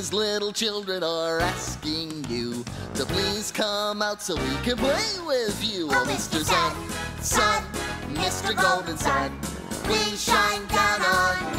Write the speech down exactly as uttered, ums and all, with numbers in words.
these little children are asking you to please come out so we can play with you. Oh, Mister Sun, Sun, Mister Golden Sun, please shine down on